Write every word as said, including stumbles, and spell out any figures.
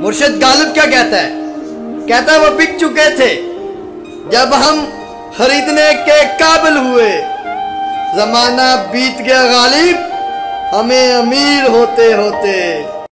मुर्शिद गालिब क्या कहता है? कहता है वो बिक चुके थे जब हम खरीदने के काबिल हुए। जमाना बीत गया गालिब, हमें अमीर होते होते।